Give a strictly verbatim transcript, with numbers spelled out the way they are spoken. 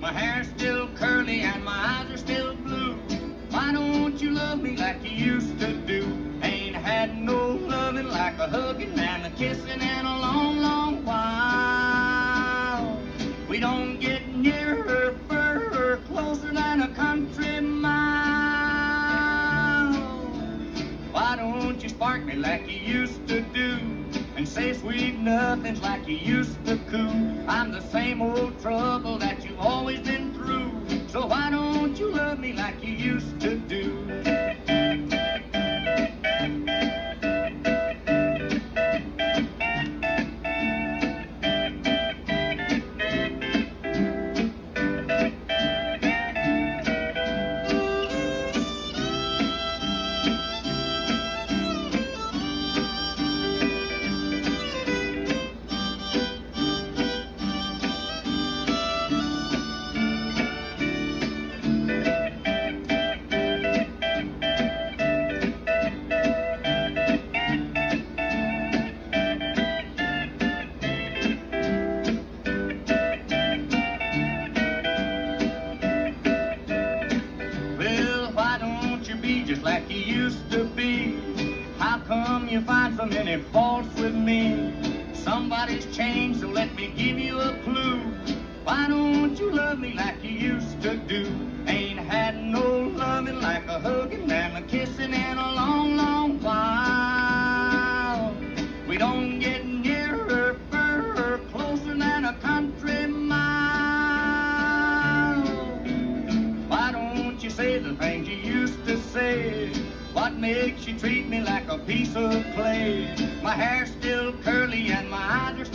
My hair's still curly and my eyes are still blue. Why don't you love me like you used to do? Ain't had no loving like a hugging and a kissing in a long, long while. We don't get nearer, further, closer than a country mile. Why don't you spark me like you used to do? And say sweet nothings like you used to coo. I'm the same old trouble that you've always been through. So why don't you love me like you used to do? Like you used to be. How come you find so many faults with me? Somebody's changed, so let me give you a clue. Why don't you love me like you used to do? Ain't had no loving like a hugging and a kissing in a long, long while. We don't get nearer, further, closer than a country mile. Why don't you say the things you used to say? What makes you treat me like a piece of clay? My hair's still curly and my eyes are